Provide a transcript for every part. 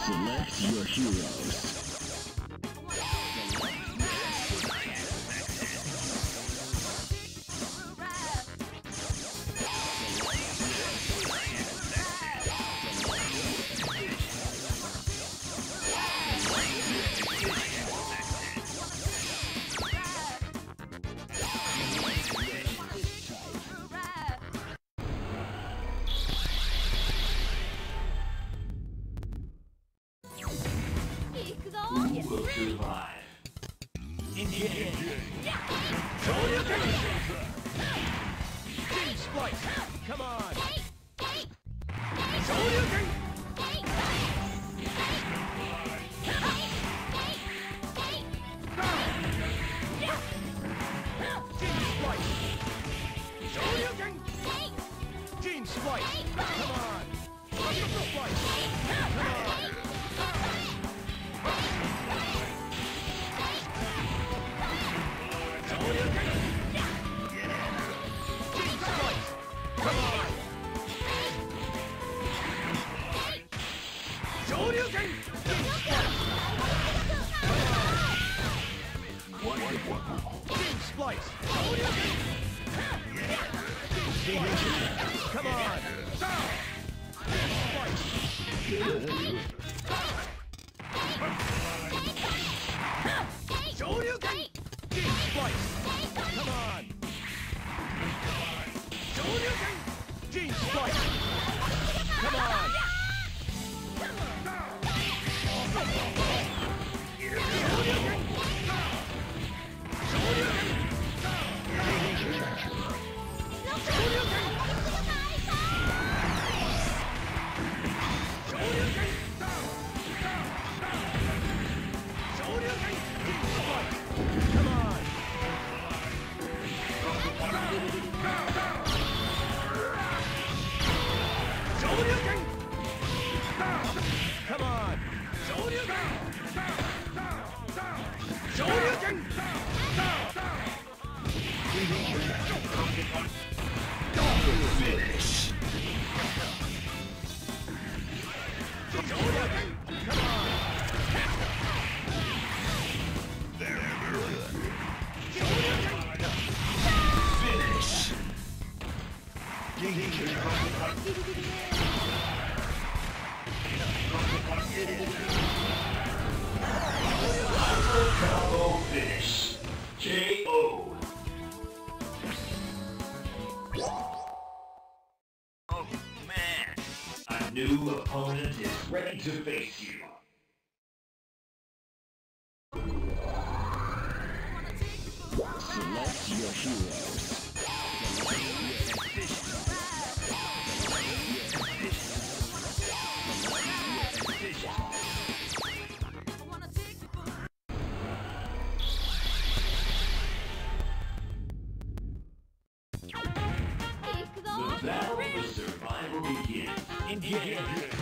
Select your heroes. Who will survive? Engage! Team Splice! Come on! Shoryuken! Team Splice! Shoryuken! Team Splice! Come on! Splice! Come on! Splice! Come on! Splice! Shoryuken! Team Splice! Come on! Shoryuken! Team Splice! Come on! Finish. Combo finish. KO. Oh man, a new opponent is ready to face you. Select your heroes. The battle for survival begins. Engage!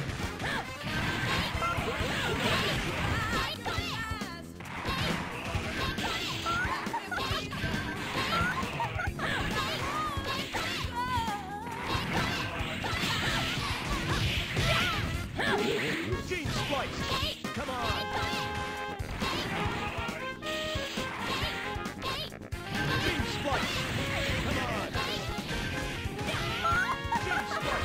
Team Splice! Come on! Team Splice! Come on! Team Splice!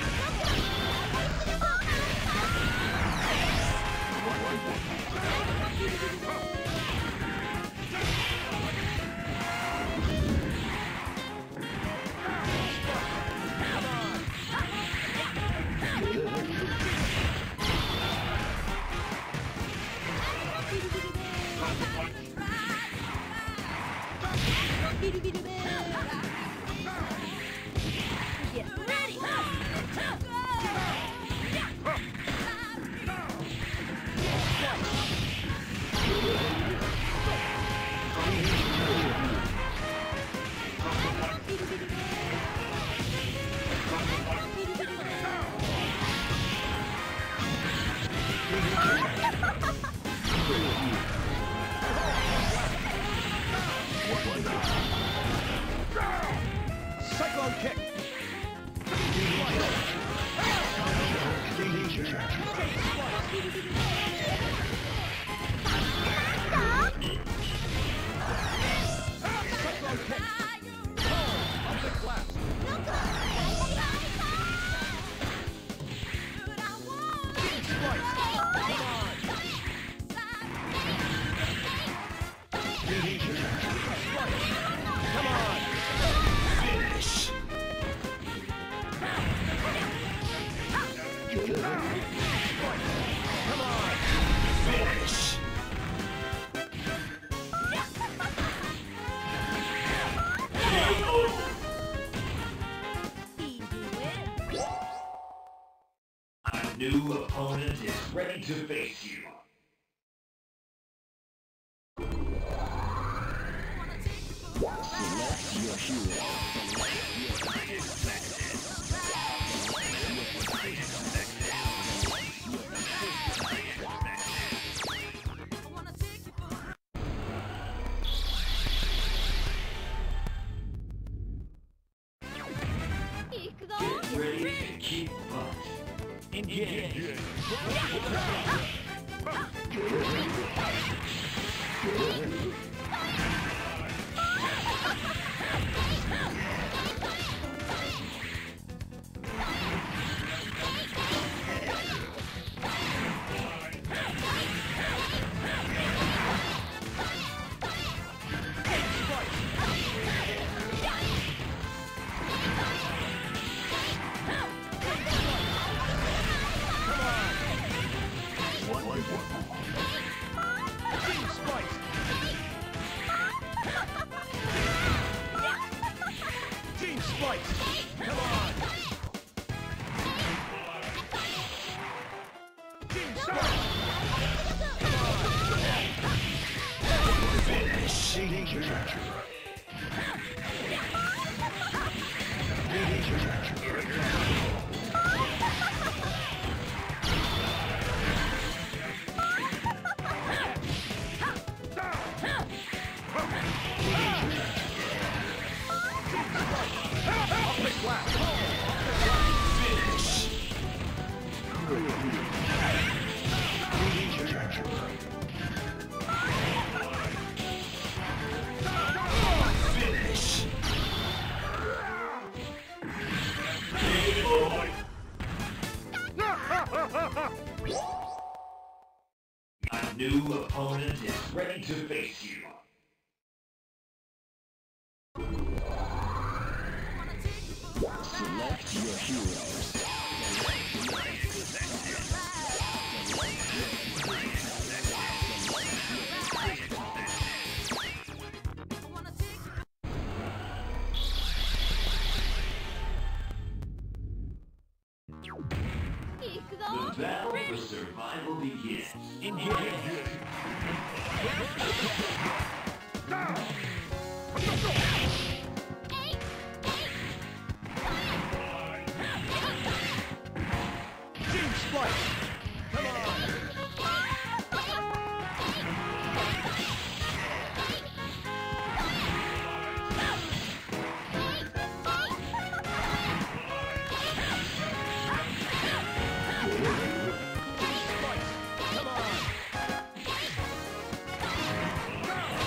Get ready! Cyclone kick! Team Splice! Cyclone kick. Oh, Optic blast. Gene splice. Come on. Come on. Finish. Come on. Finish. A new opponent is ready to face you. Select your hero. Get ready to kick butt. Engage. Gene splice. Gene splice. Come on. Gene splice. Optic blast. A new opponent is ready to face you. Select your heroes. The battle for survival begins. Engage. Gene splice. Come on. Gene splice. Come on.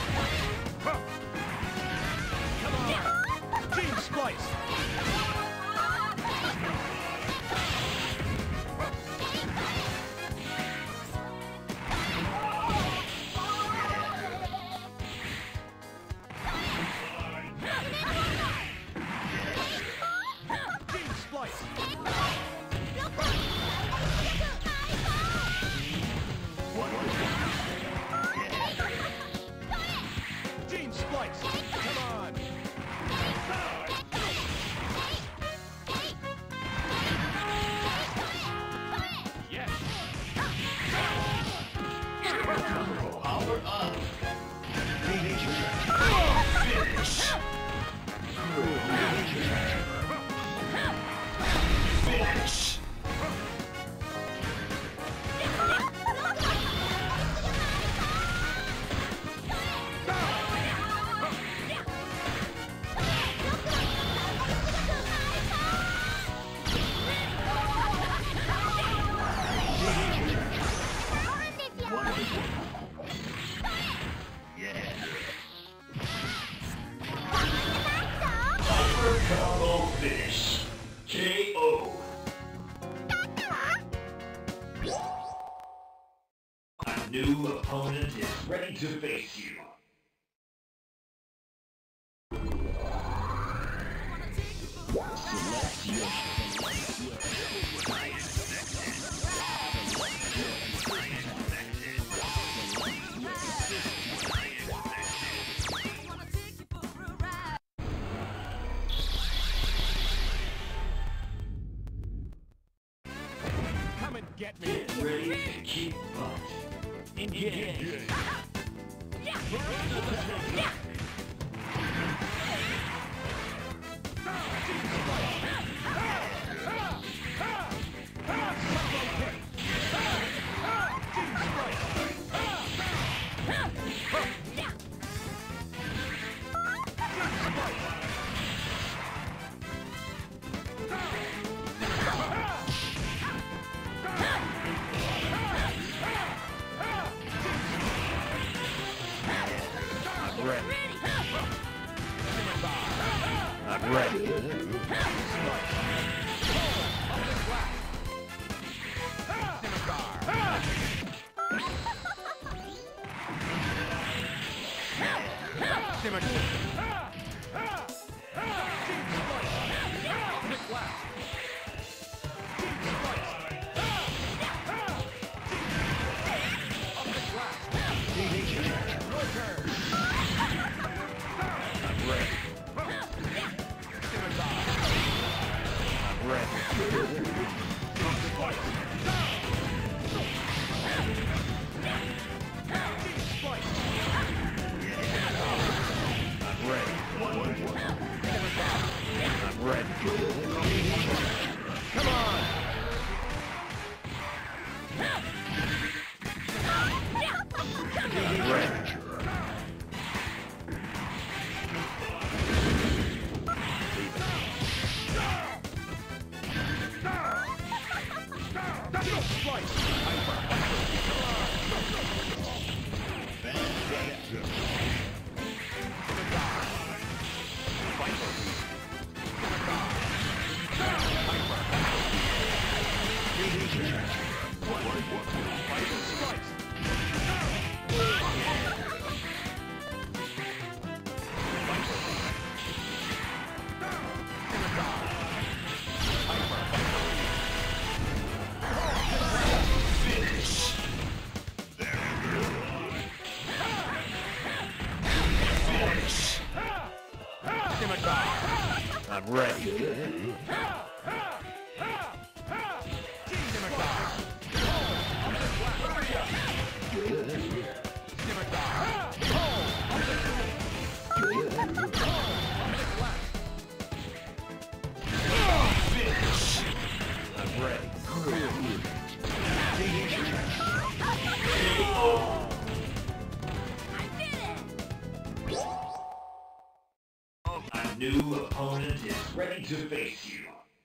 A new opponent is ready to face you. Select your Come and get me. Get ready to kick butt. Engage. I'm ready. I'm ready. I'm ready. A new opponent is ready to face you.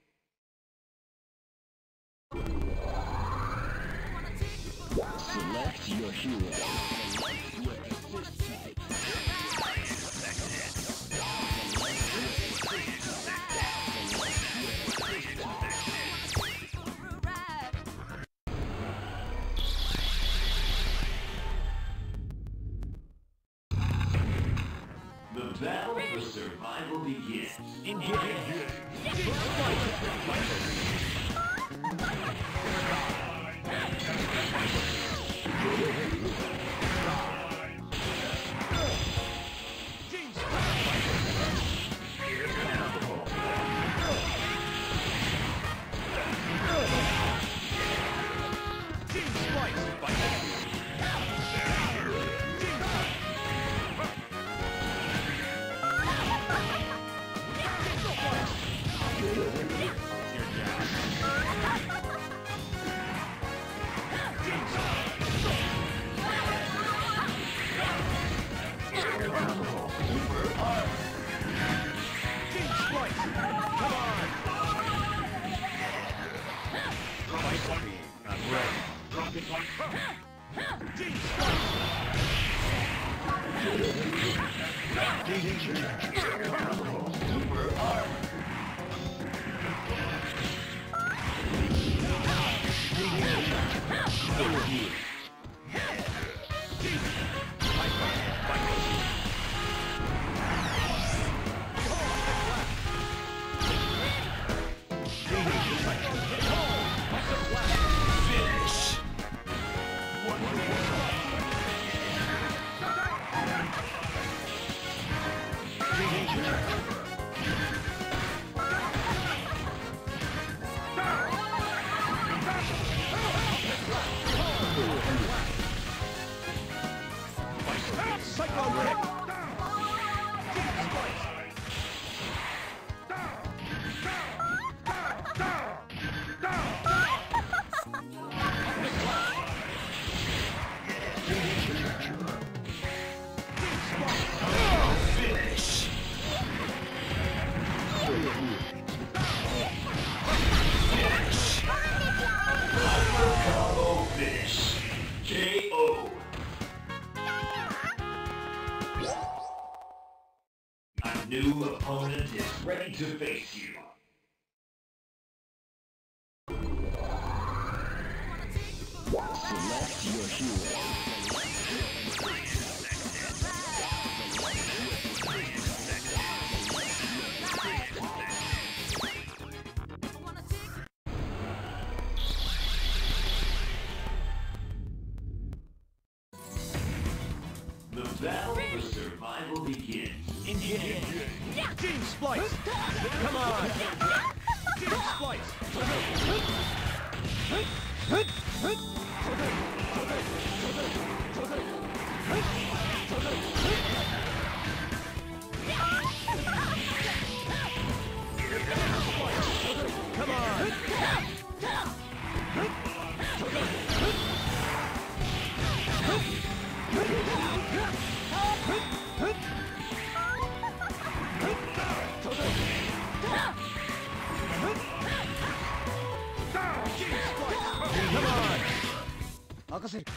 Select your hero. Select your assist type. The battle for survival begins. Engage. New opponent is ready to face you. Select your hero. The battle for survival begins. Engage. Team Splice. Come on. Team Splice. Come on. Come on. 任せる。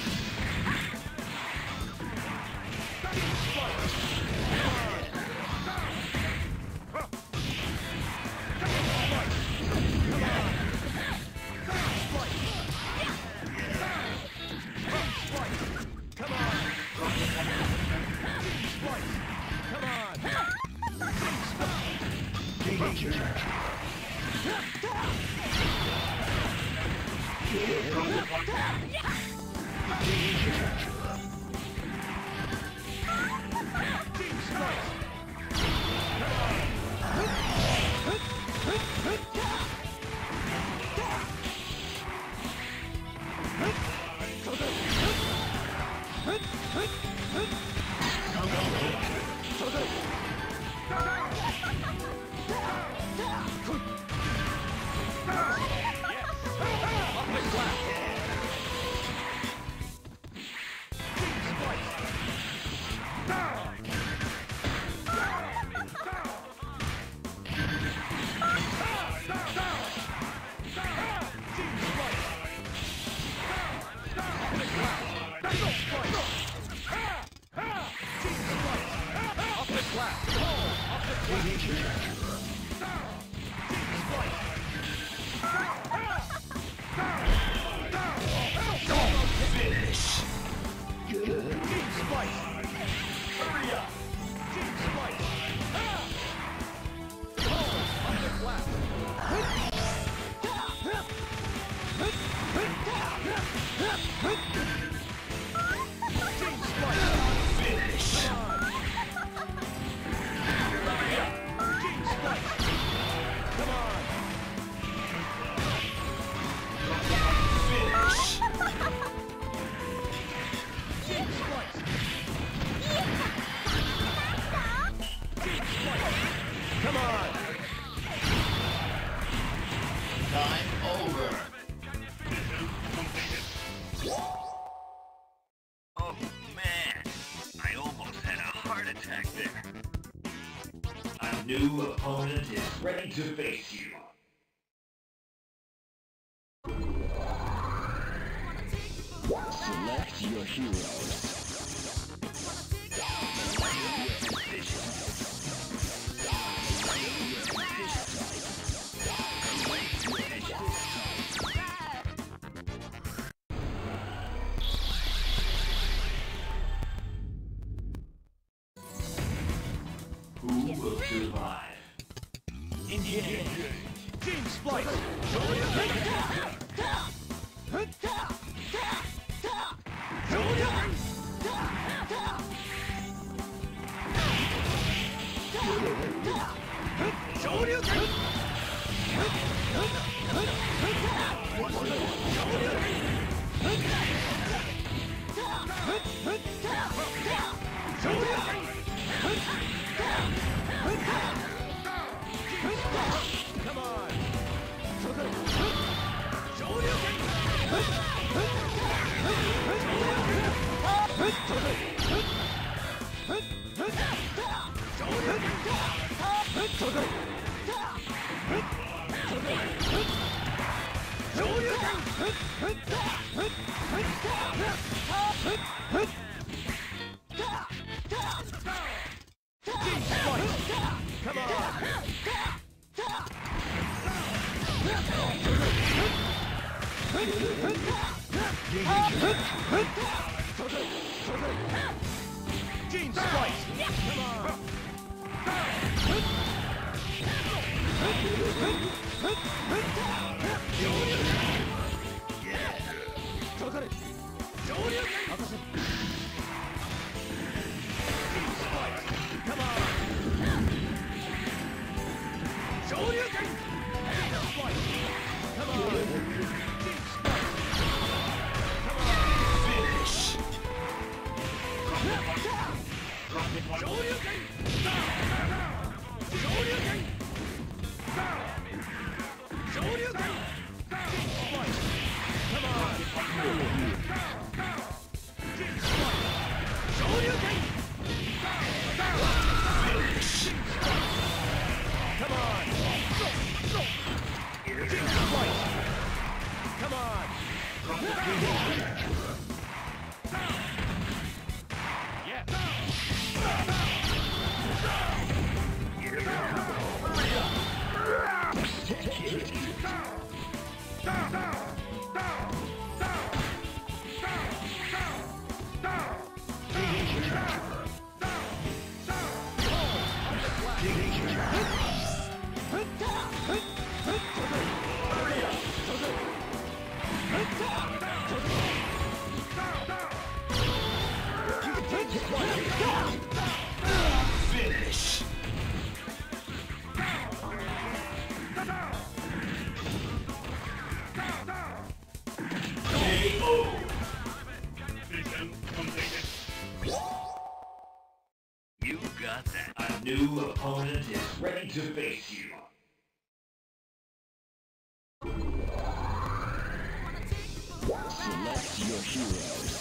New opponent is ready to face you. Select your heroes. survive. Engage. Gene Splice! Come on! Come on! Gene Splice! Come on! Come on! Come on! Come on! Yeah! Finish. KO. Mission completed. You got that. A new opponent is ready to face you. Select your heroes.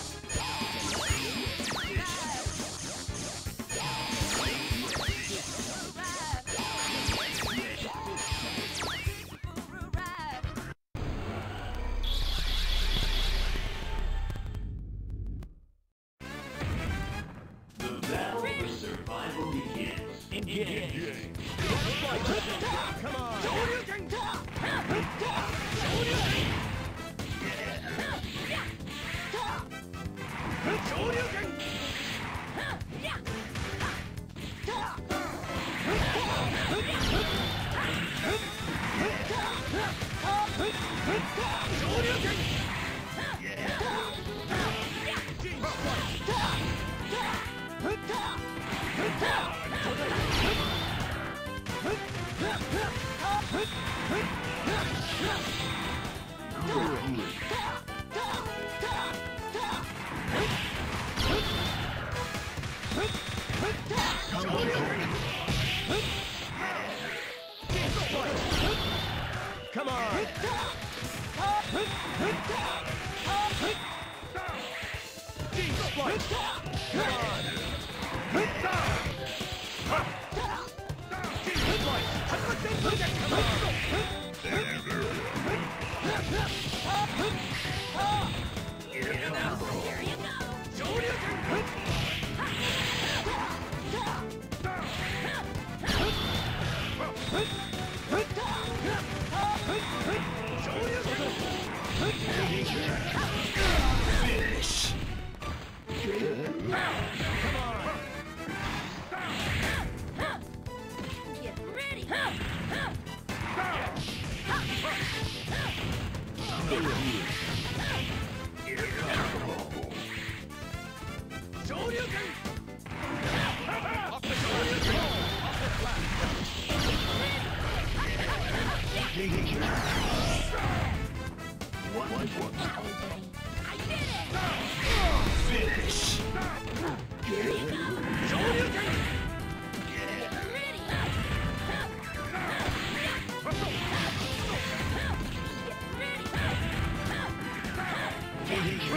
The battle for survival begins. Engage. Come on! Come on! Gene Splice! Come on! Gene Splice! Come Finish.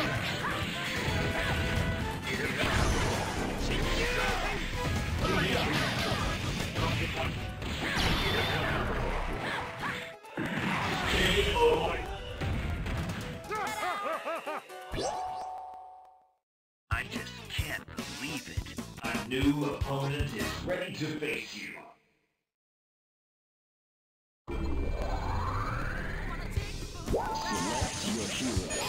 I just can't believe it. A new opponent is ready to face you. Select your hero.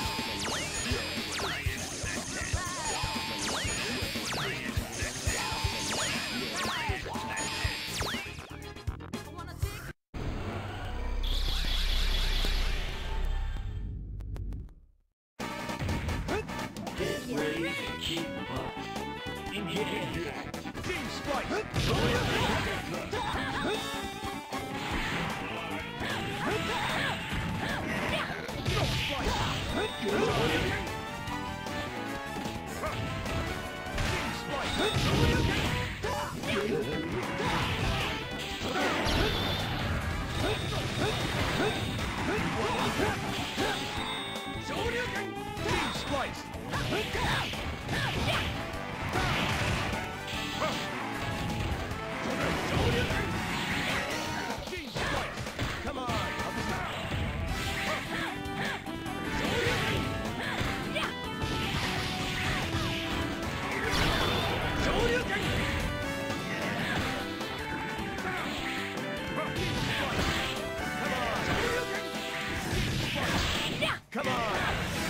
Get ready to keep up. Engage. Team Splice! Team Splice! Team Splice! Come on! Come on!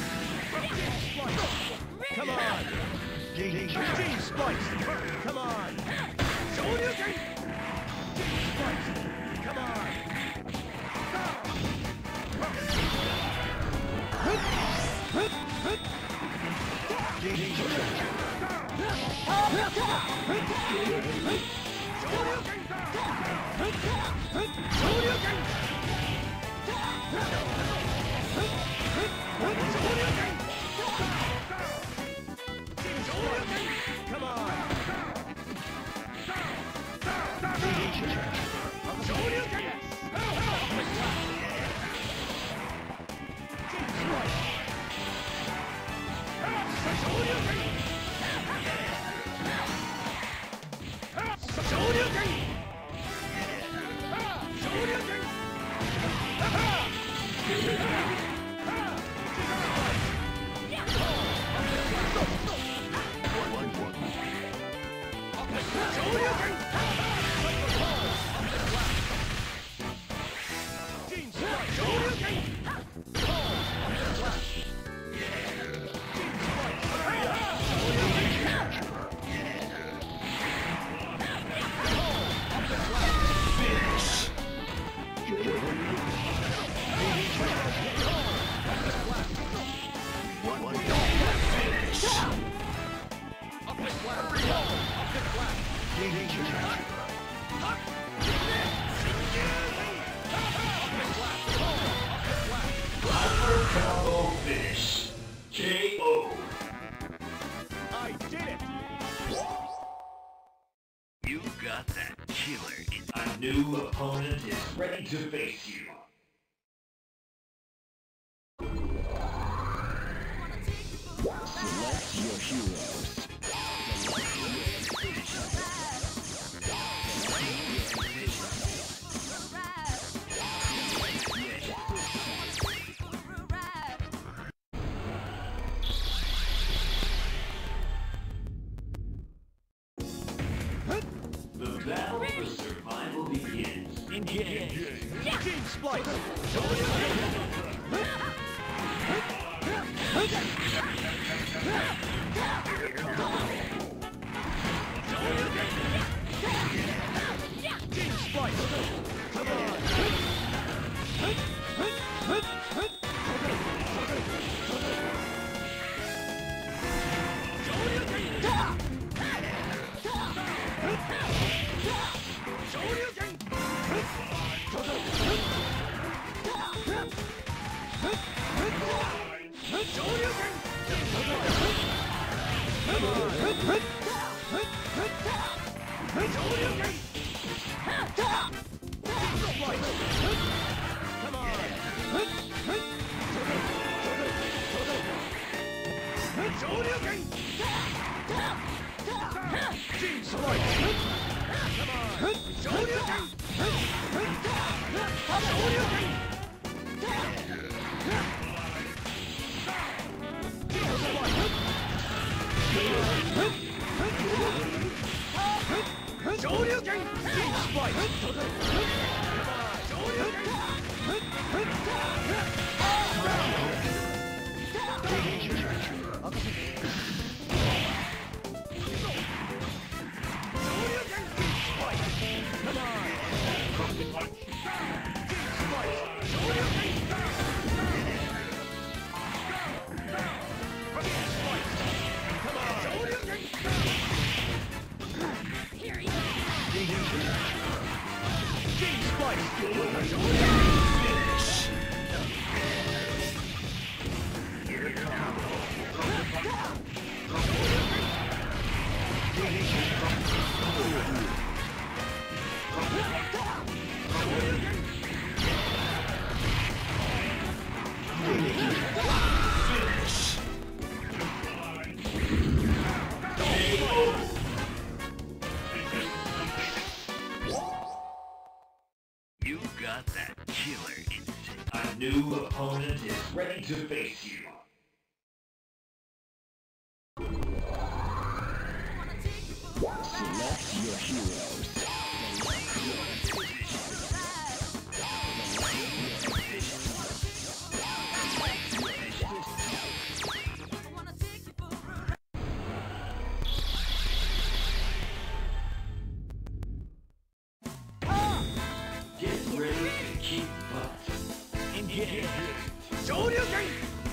Come on! Team Splice! Come on! Shoryuken! Team Splice! Come on! Come on! Combo finish. KO. I did it! You got that killer. A new opponent is ready to face you. Select your heroes. The battle for survival begins. Engage. Team Splice! Team Splice! Come on! Come on! Shoryuken! Gene Slice! Come on! Shoryuken! Shoryuken! Gene Slice! Shoryuken! Gene Slice! You got that killer instinct. A new opponent is ready to face you. Select your heroes. Get ready to keep butt. Engage! Shoryuken!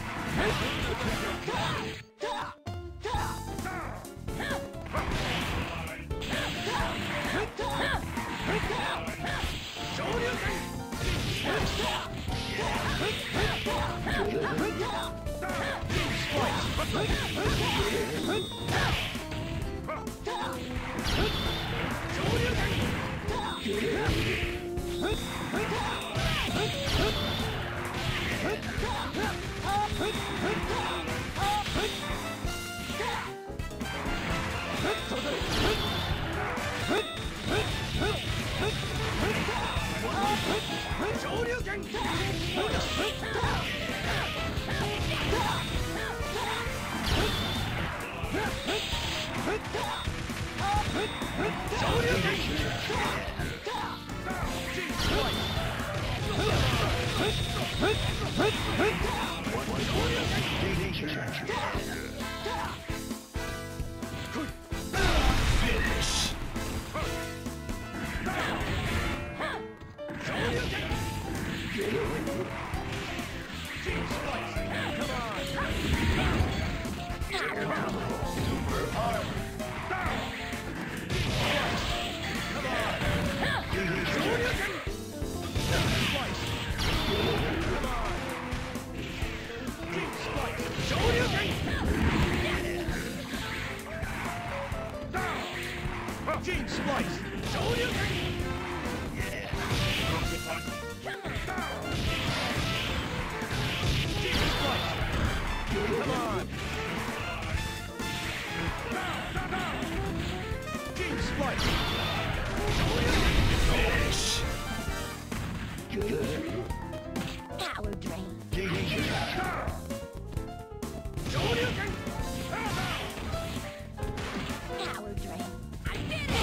Gene Splice! Shoryuken! Gene Splice! Come on! Gene Splice! Finish! Power drain. Shoryuken! Power drain. I did it!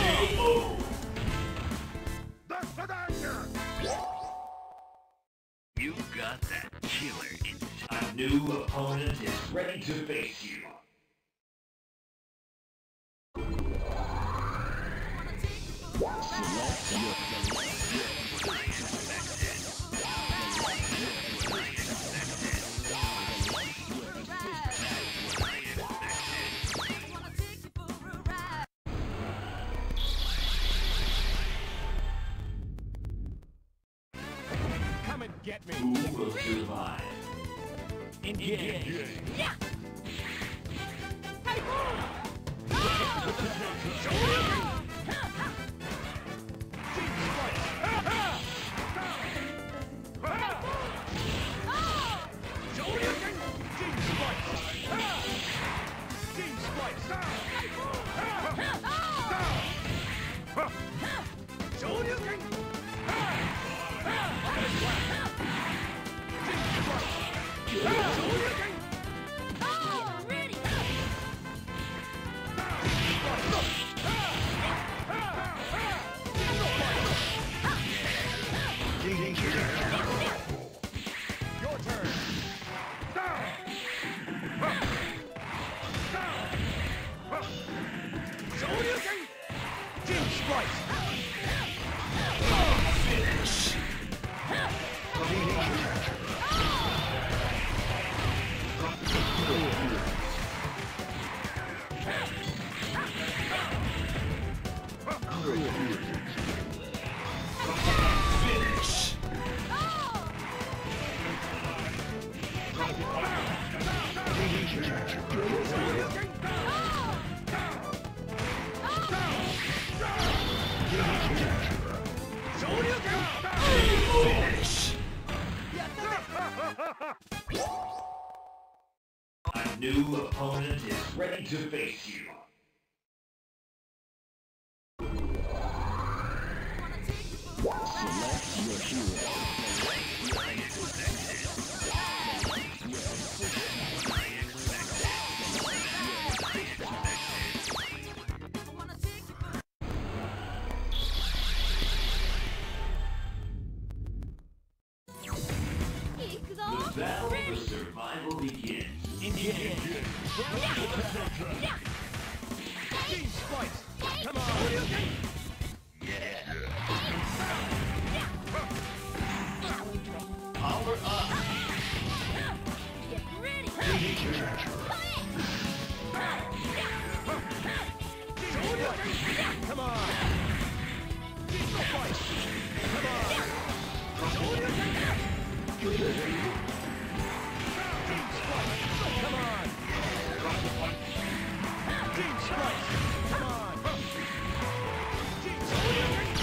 You got that killer instinct. A new opponent is ready to face you. Select your Come and get me! Who will survive? Engage! Yeah! Splice! Finish! Finish! Finish! A new opponent is ready to face you. The battle for survival begins. Engage! Team Splice! Come on! Power up! Get ready. Come on! Team Splice! Come on! Team Splice! Come on! Team Splice! Come on! Team Splice!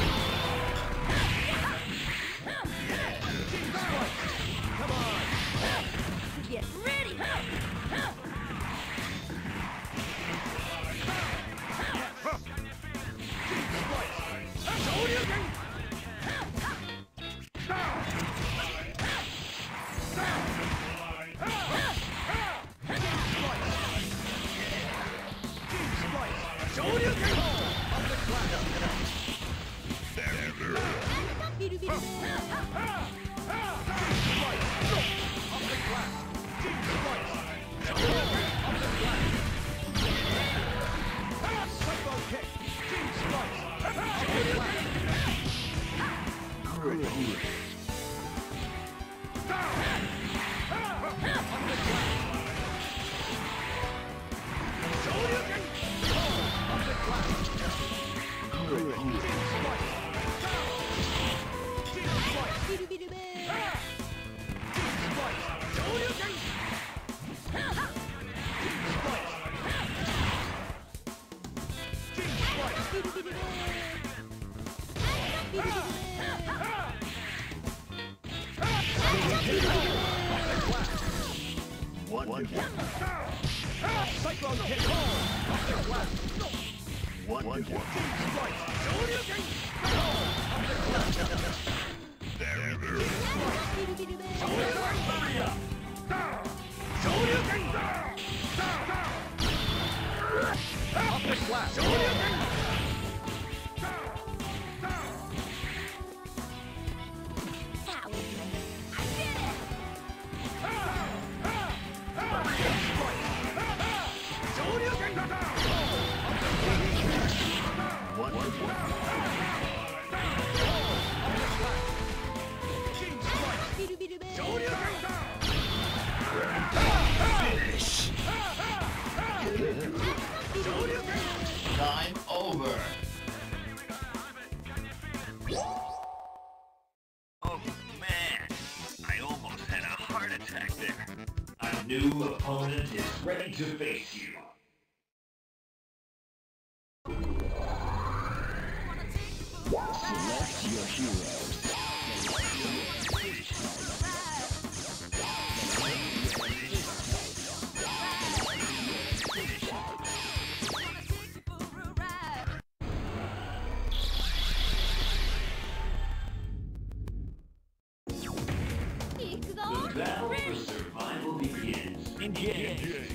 Team Splice! Come on! Get ready. Cyclone kick! One. Finish! Time over! Oh man! I almost had a heart attack there. A new opponent is ready to face you. Select your hero. The battle for survival begins. Engage!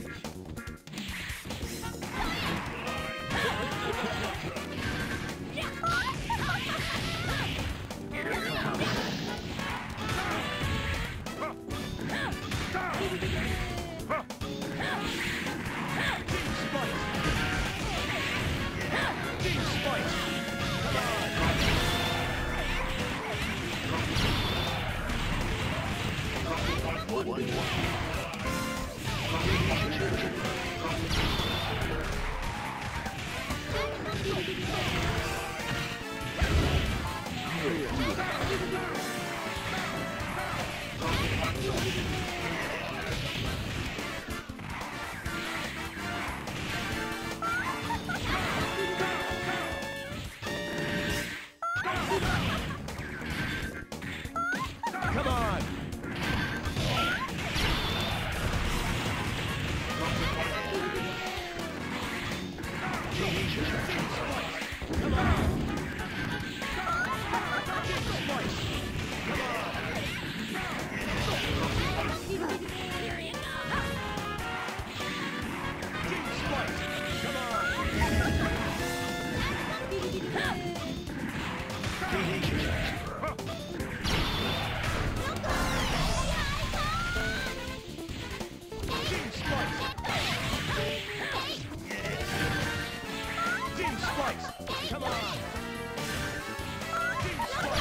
on! Team Splice!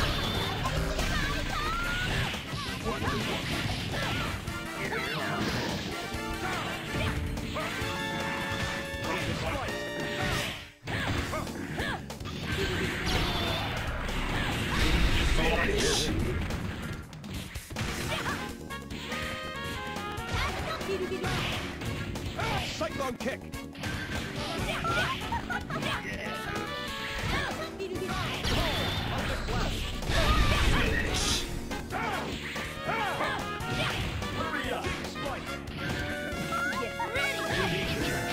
Team Splice! Cyclone kick! Hurry up! Get ready!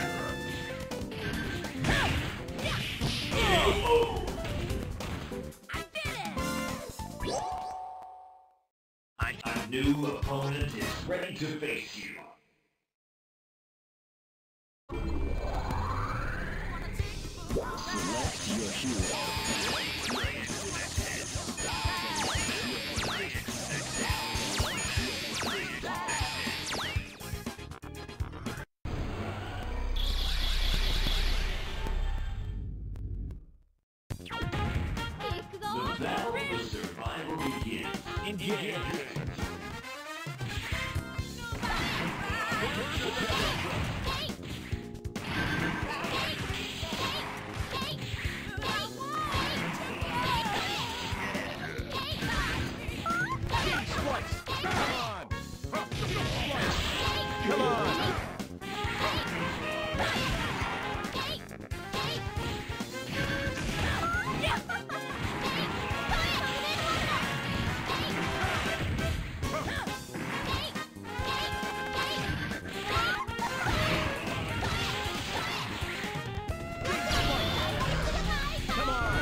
I did it! A new opponent is ready to face you. Select your hero. The battle for survival begins. Engage! Team Splice! Come on! Splice! Come on! Come on!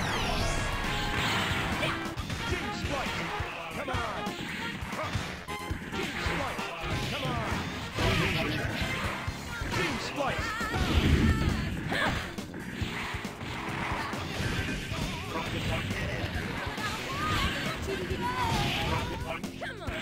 Team Splice! Come on! Team Splice! Come on! Team Splice! Come on!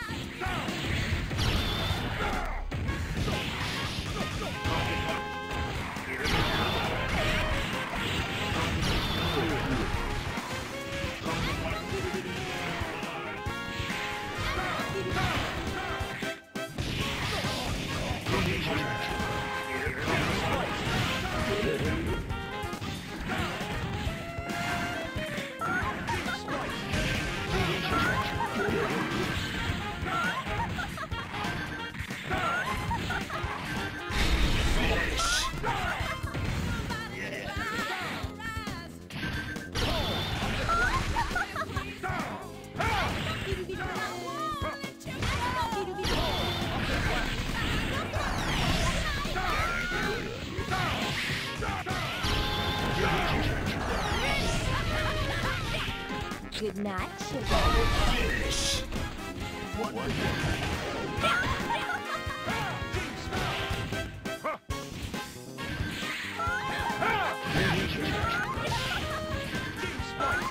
Good night, sugar. Team Splice!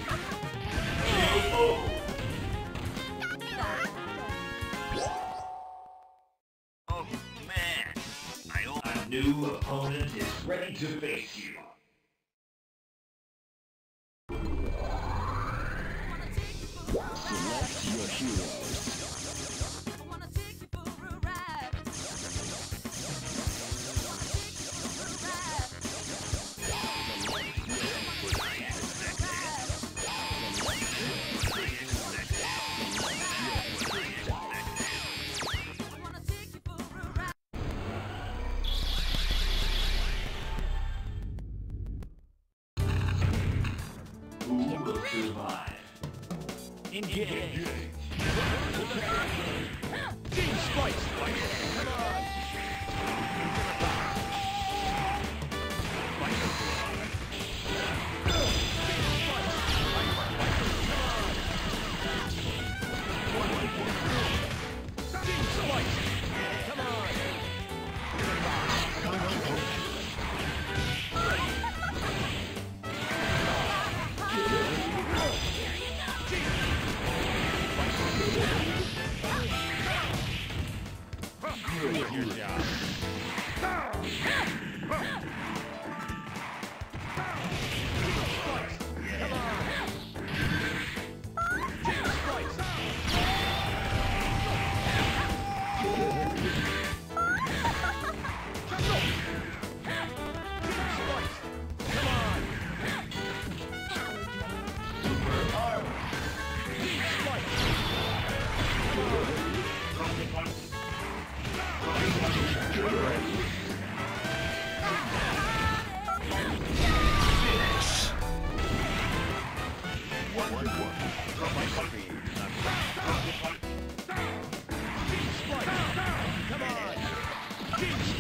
Oh man! A new opponent is ready to face you. Select your hero. Who will survive? Engage! Team Splice! Come on! Team Splice! Come on! Good job.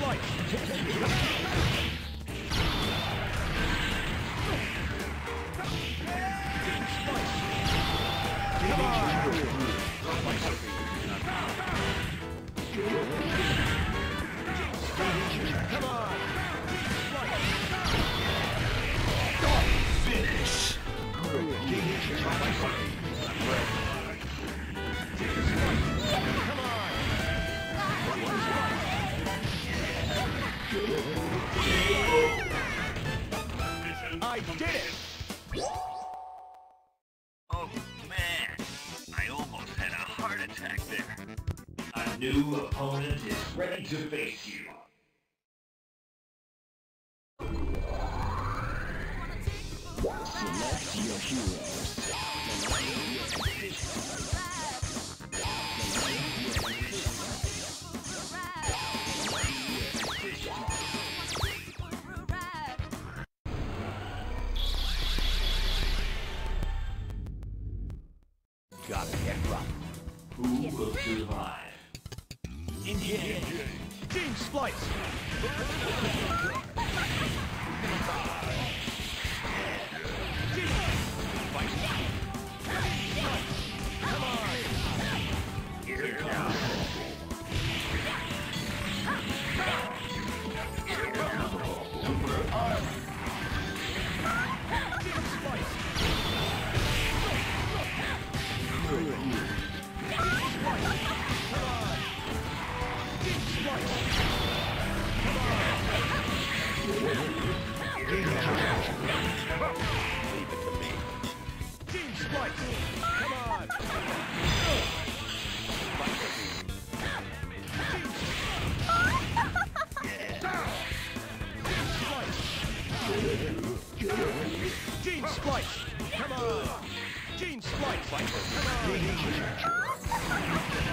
I did it! Oh man, I almost had a heart attack there. A new opponent is ready to face you. Select your heroes. Gotta get rough. Who will survive? Engage! Team Splice! Team Splice! Come on! Team Splice! Come on! Team Splice! Come on!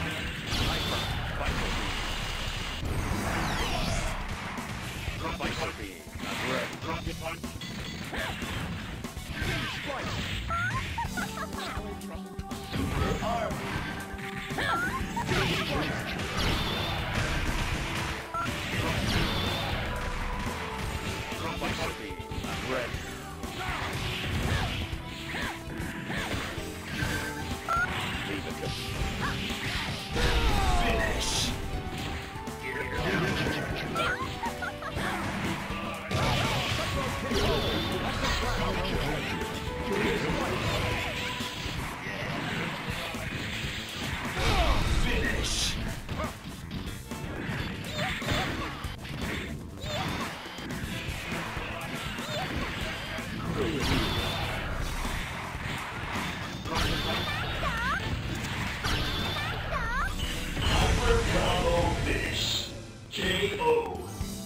Combo finish. KO.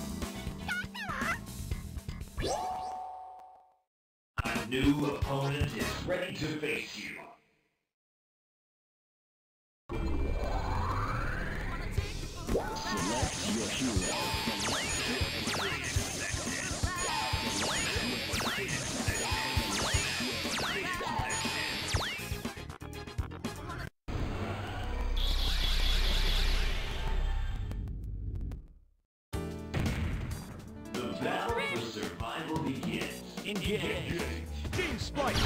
A new opponent is ready to face you. Select your heroes. The battle for survival begins. Engage! Team Splice!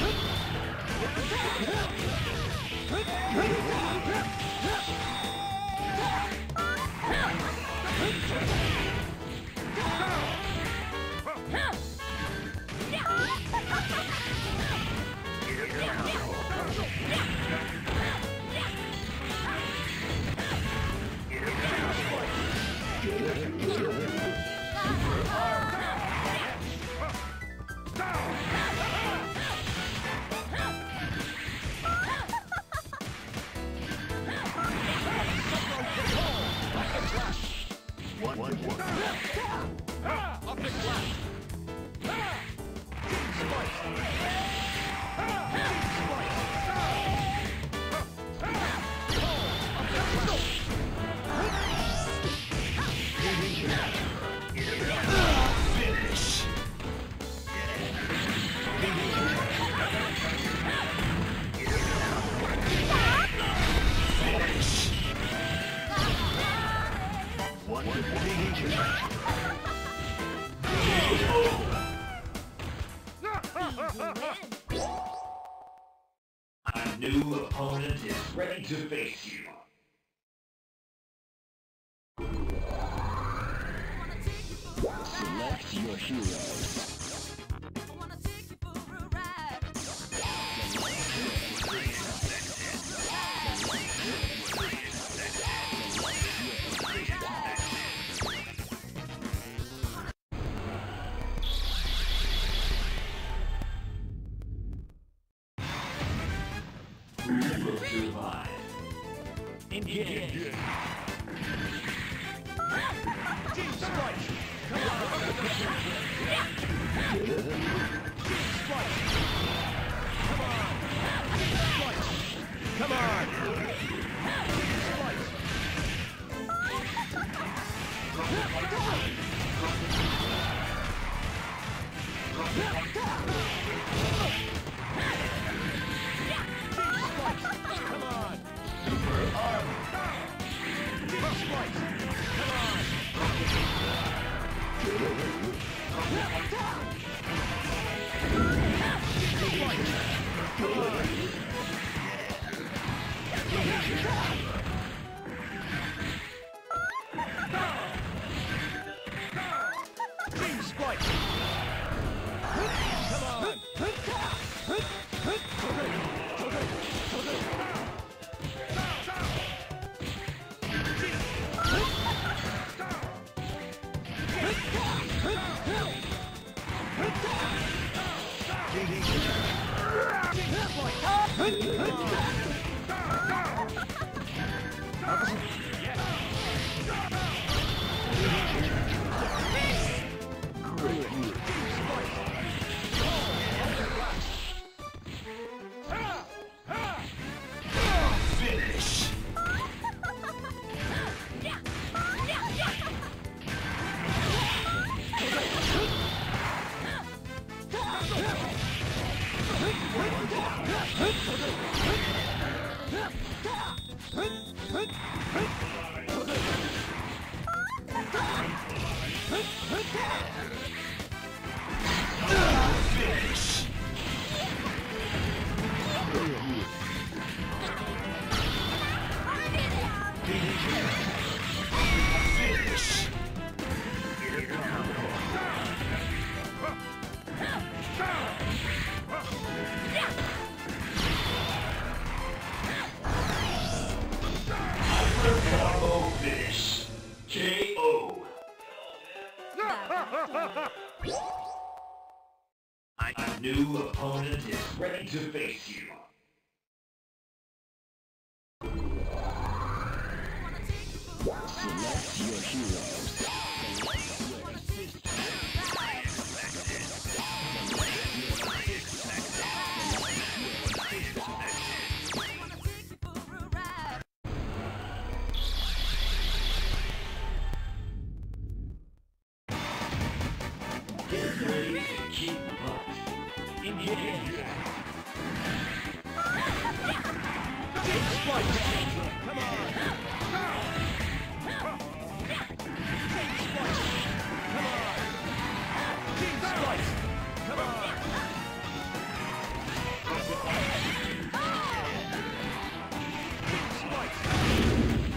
One. A new opponent is ready to face you. Select your heroes. We will survive. Engage. Team Splice! Come on! Team Splice! Come on! Team Splice! Come on! Team Splice! Come on! Super Army! Team Splice! Come on! Team Splice! Come on! Finish. Finish. Finish. Combo finish. KO. A new opponent is ready to face you. Select your heroes. Get ready to keep up. Engage. Team Splice! Come on! Team Splice! Come on! Team Splice! Come on! Team Splice!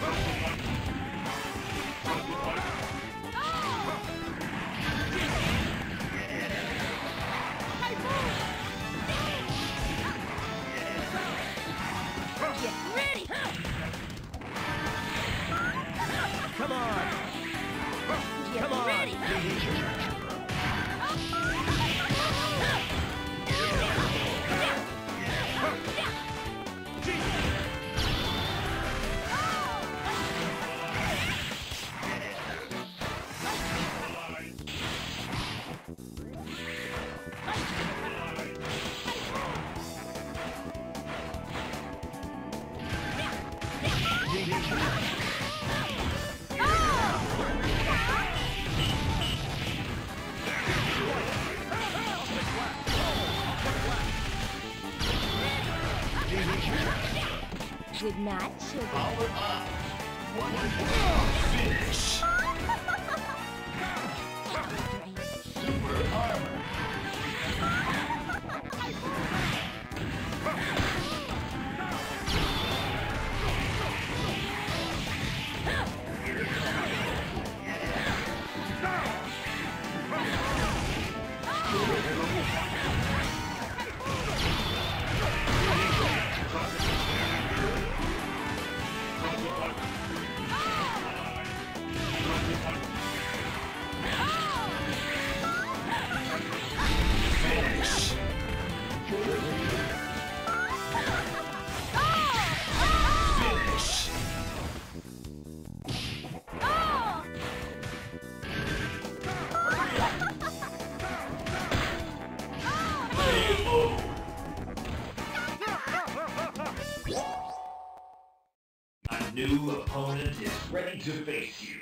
Get ready! Come on! Get Come on! ready! Good night, sugar. Power up. Finish. Drain. ready to face you.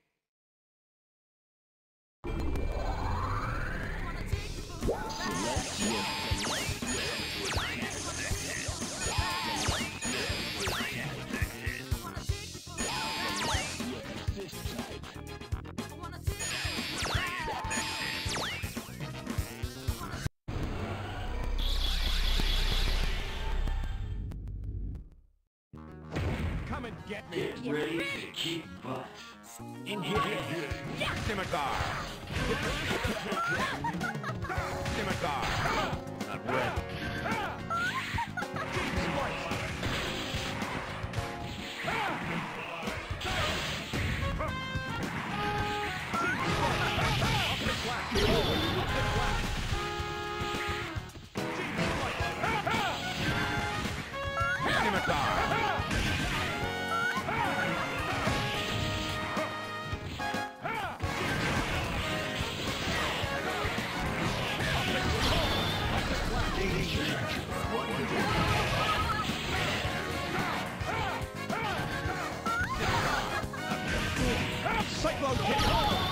Come and get me. Get ready to kick butt. Engage. Scimitar. Scimitar. Not ready. Cyclone kick.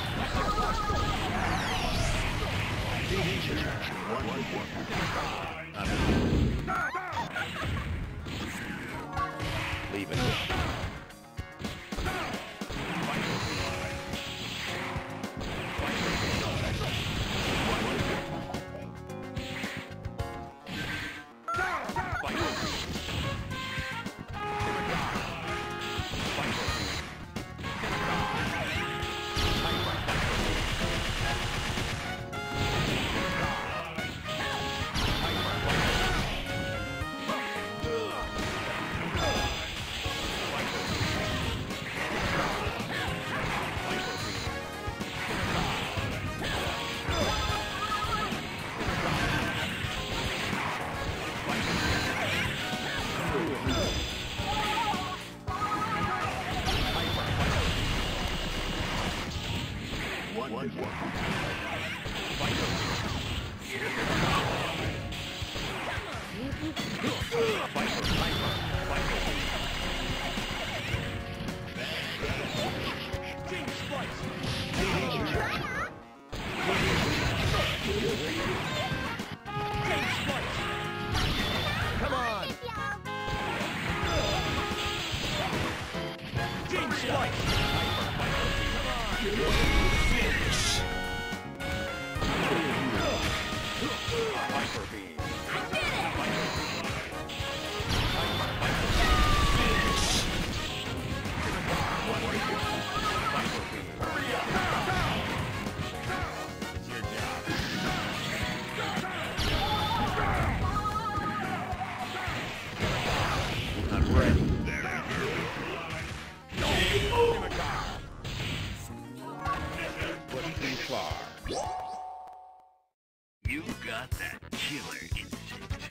Leave it. Come on! Gene Spike! Finish! Hyper Beam! Finish! Hurry up! It's your job. I'm ready. Scimitar. What's too far? You got that killer instinct.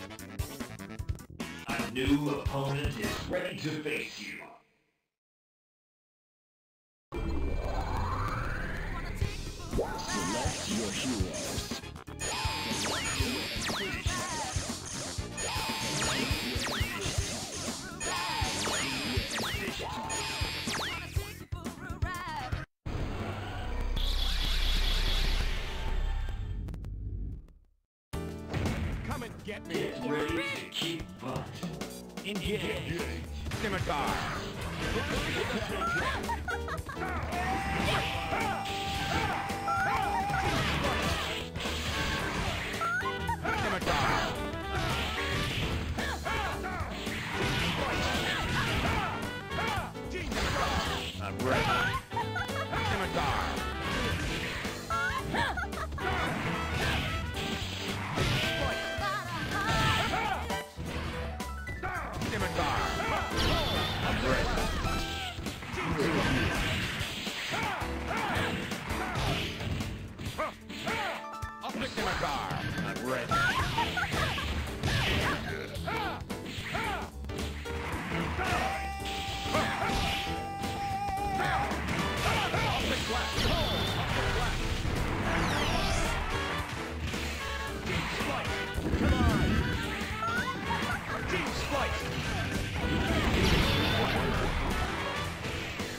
A new opponent is ready to face you. Select your heroes. Come and get me. Get ready to kick butt. Engage. Scimitar. Scimitar. I'm ready. Scimitar. Scimitar. I'm ready. Up the Scimitar. I'm ready. Come on! Gene Spike!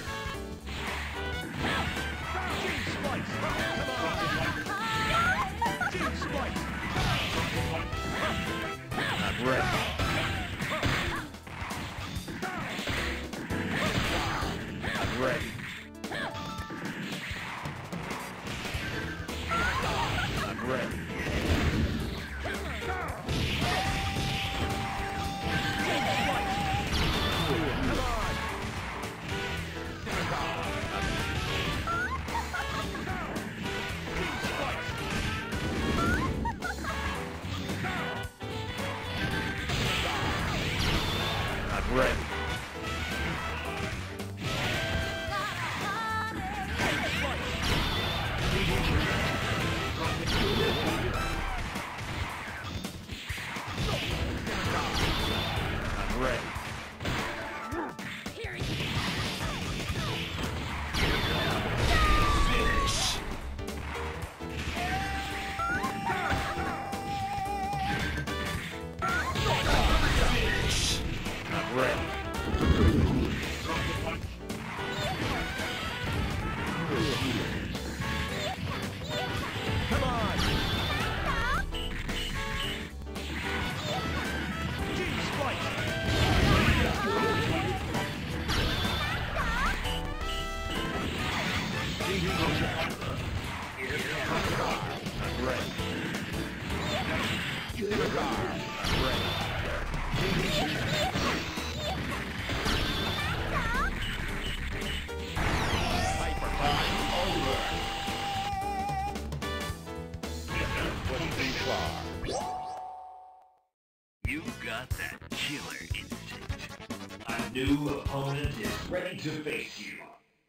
You got that killer instinct. A new opponent is ready to face you.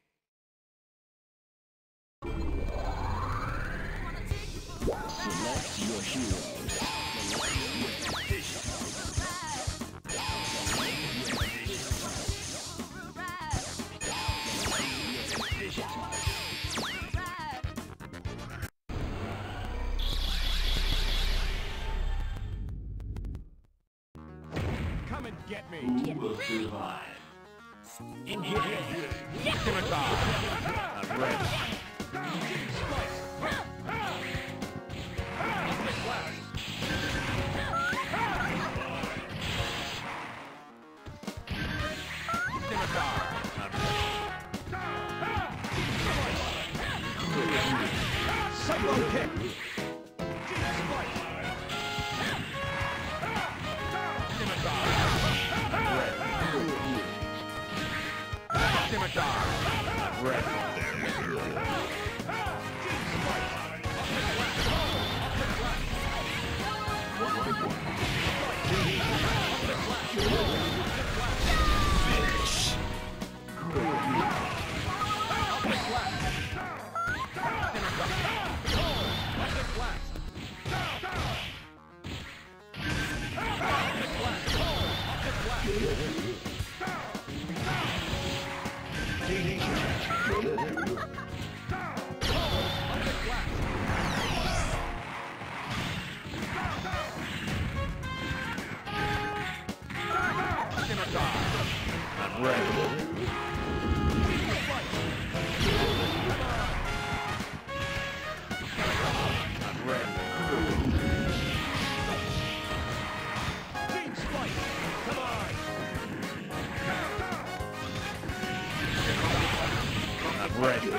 Select your heroes. Come and get me. Who will survive? Scimitar. I'm ready. Cyclone kick. Scimitar. I'm ready. Team Spike, come on! I'm ready.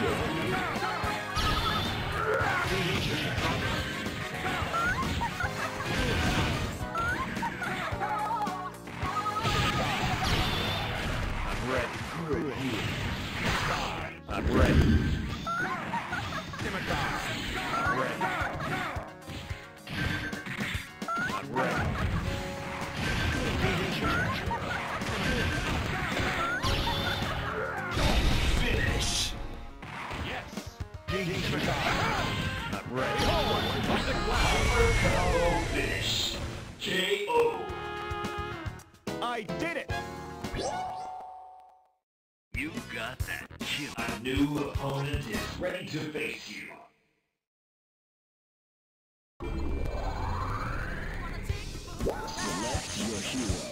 I'm ready. Scimitar. I'm ready. I'm ready. Finish. Yes. Scimitar. I'm ready. Combo finish. KO. I did it. You got that kill. A new opponent is ready to face you. Select your heroes.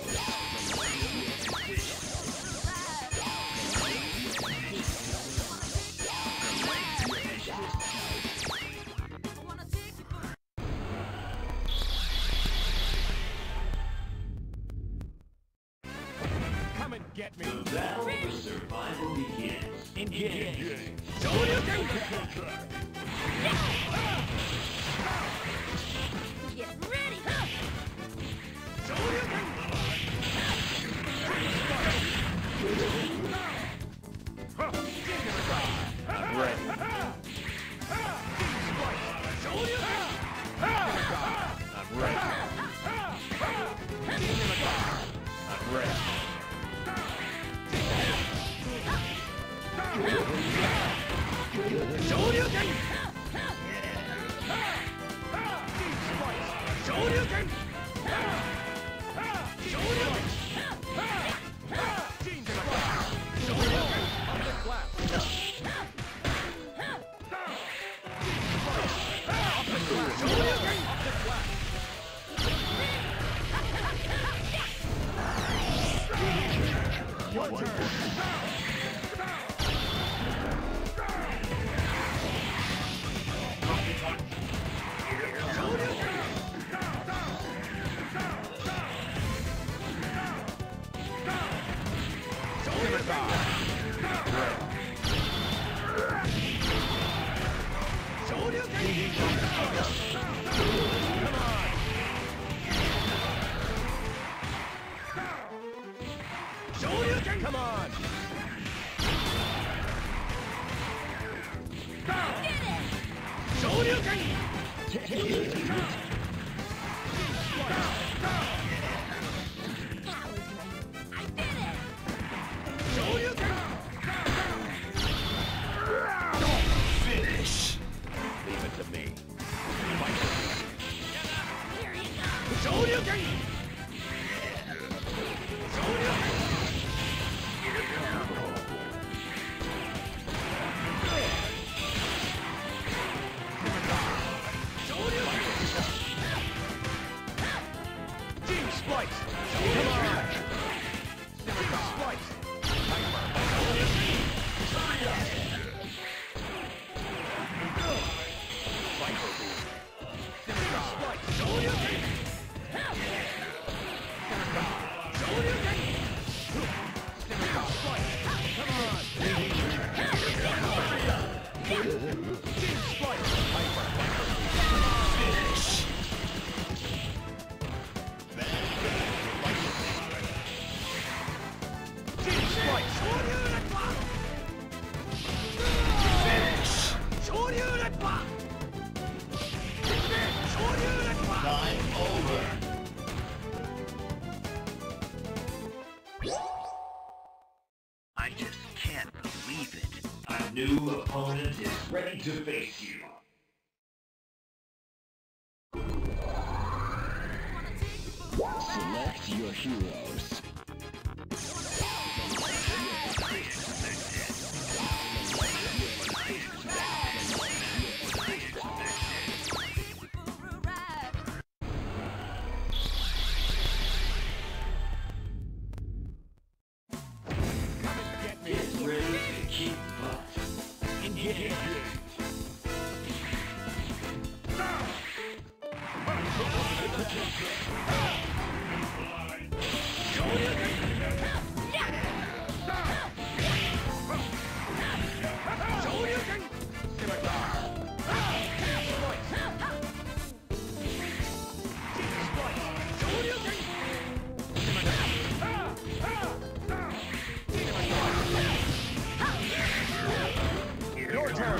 Come and get me. The battle for survival begins. Engage. Get ready! I'm ready. I'm ready. I'm ready. Your turn. Shoryuken! Come on! Get it! Shoryuken! I did it! Shoryuken! Finish! Leave it to me. Here you go! Shoryuken! Shoryuken! Team Splice! Come on! Splice! Time over. I just can't believe it. A new opponent is ready to face you. Select your heroes. Get ready to kick butt. Engage. Your turn!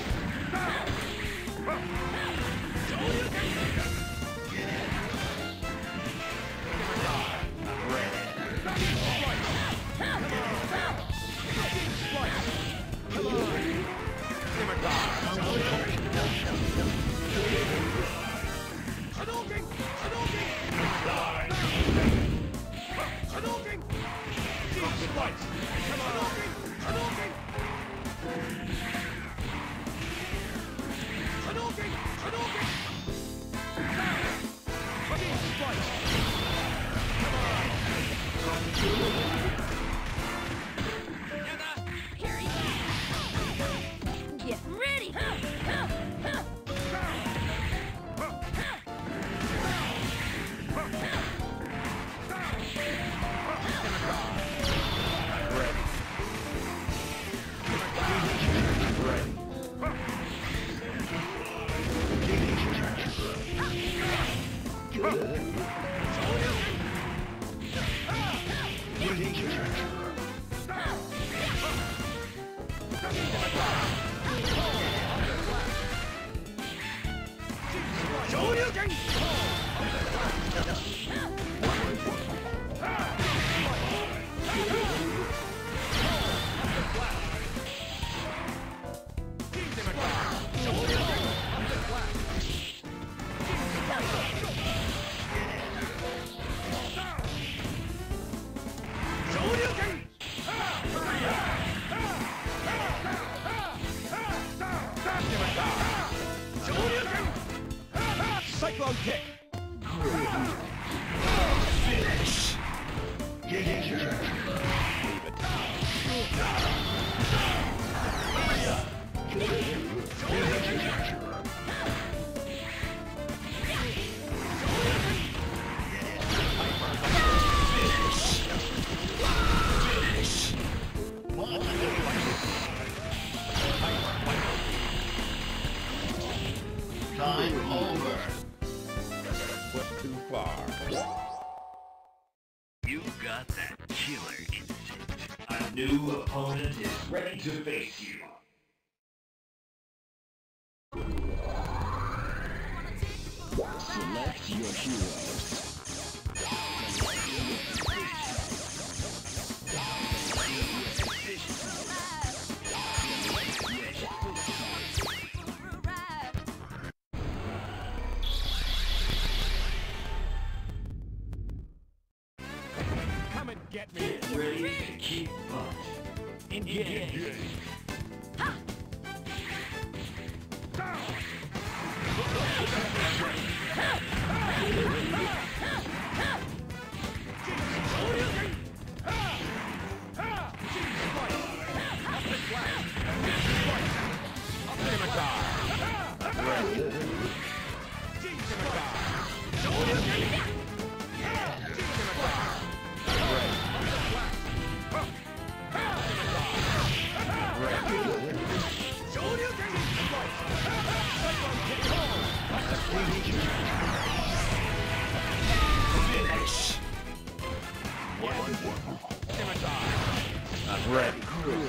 Here you go! Get ready! Cyclone kick! Finish. Leave it. Time over. Was too far. You got that killer instinct. new opponent is ready to face you. Select your heroes. Come and get me. Get ready to keep punch. Engage. I'm ready.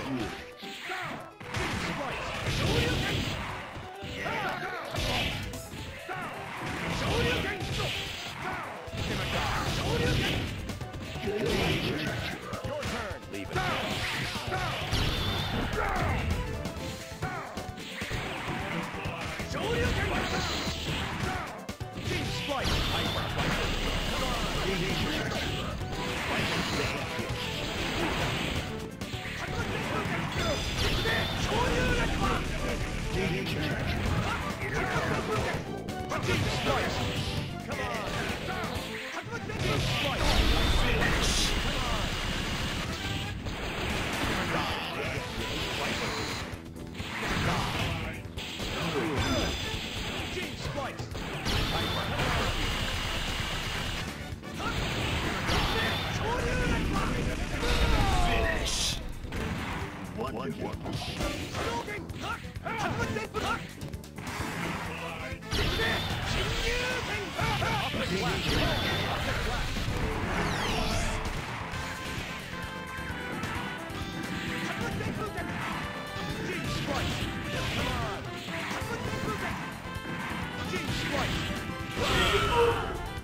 Your turn. Leave it. Team Splice. Come on. Team Splice. Come on. Team Splice. Team Splice. Finish. One. Team Splice. Come on. Team Splice.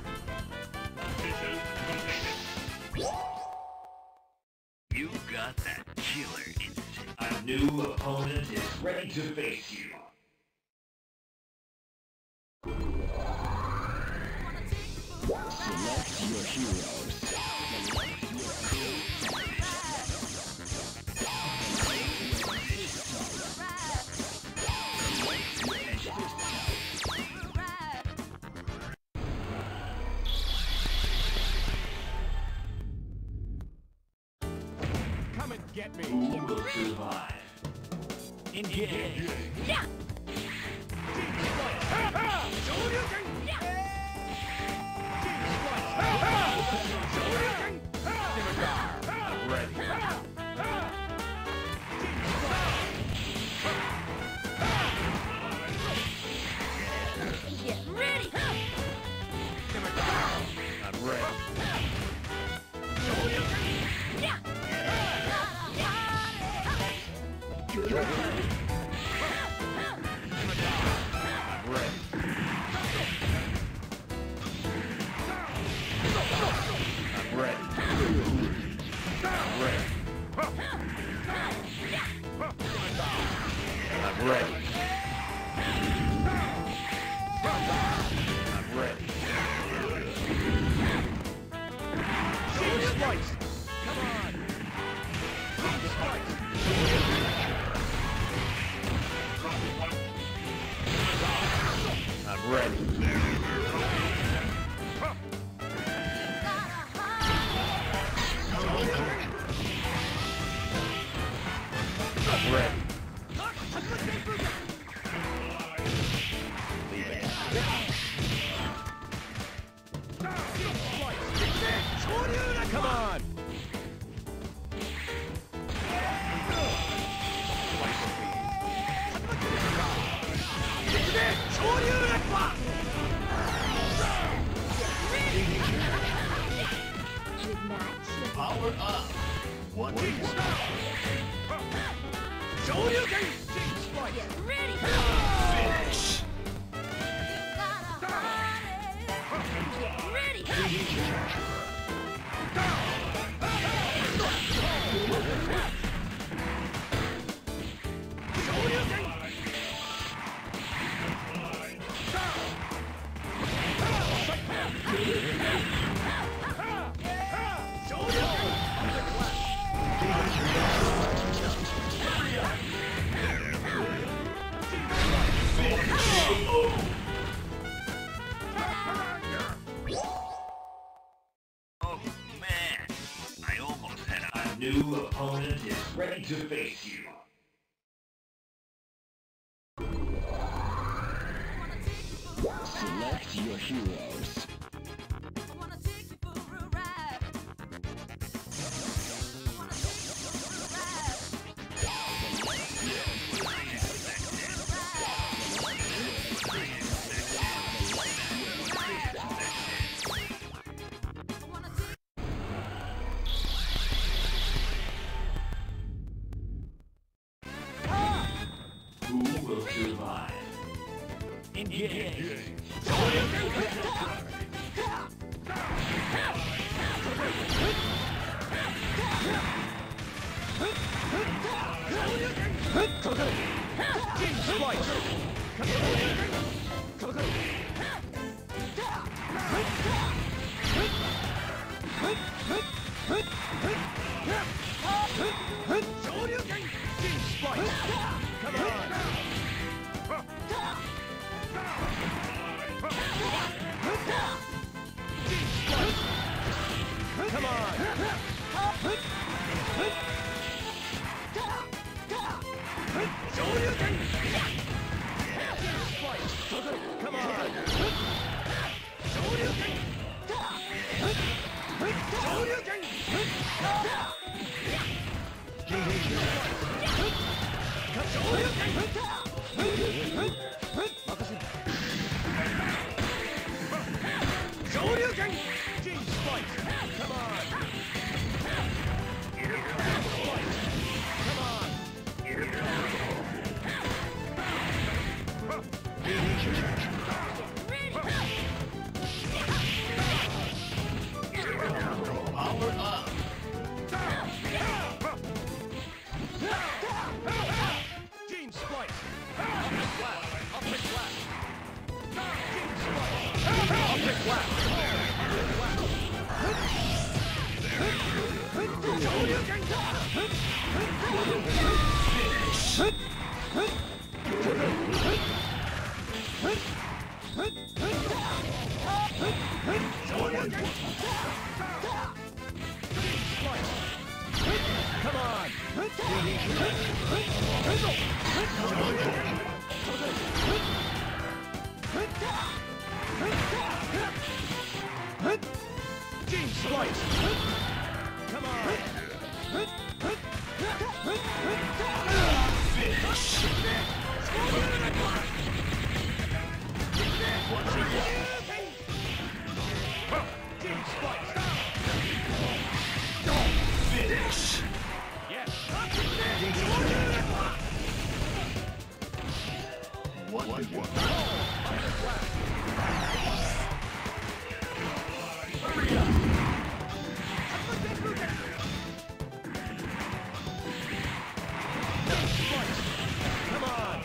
You got that killer instinct. A new opponent is ready to face you. Select your heroes. Come and get me. Who will survive? Engage. Yeah! Team Splice. Shoryuken. Yeah! Team Splice. Shoryuken. Scimitar. I'm ready. Team Splice. Get ready! Scimitar. I'm ready. Yeah! I'm ready. I'm ready. I'm ready. I'm ready. I'm ready. Team Splice. Come on. Team Splice. I'm ready. I'm ready. Leave it. Come on. Good match. Power up. Shoryuken! Gene Spike! Get ready! Finish! Get ready! Oh man, I almost had a new opponent is ready to face you. Select your heroes. Who will survive? Engage! Gene Spike! Shoryuken! Gene Spike! Come on! Gene Spike! Come on! Shoryuken! Gene Spike! Come on! Shoryuken! Shoryuken! Shoryuken! Gene Spike! Come on! Spike! Come on! Power up! Gene Spike! I'll pick last! I'll pick last! Gene Spike! I'll pick last! Come on! Gene Splice! Come on! Gene Splice! Finish! Yes! Come on!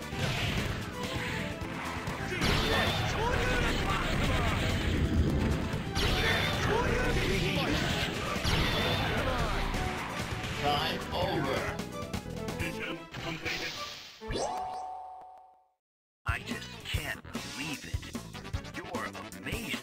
Time over! Mission completed. I just can't believe it. You're amazing.